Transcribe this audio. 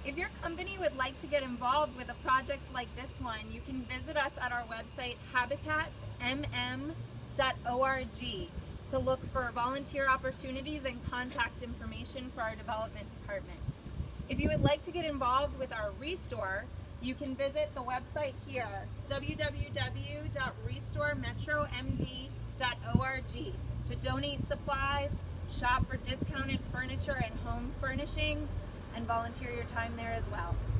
If your company would like to get involved with a project like this one, you can visit us at our website, habitatmm.org, to look for volunteer opportunities and contact information for our development department. If you would like to get involved with our Restore, you can visit the website here, www.restoremetromd.org, to donate supplies, shop for discounted furniture and home furnishings, and volunteer your time there as well.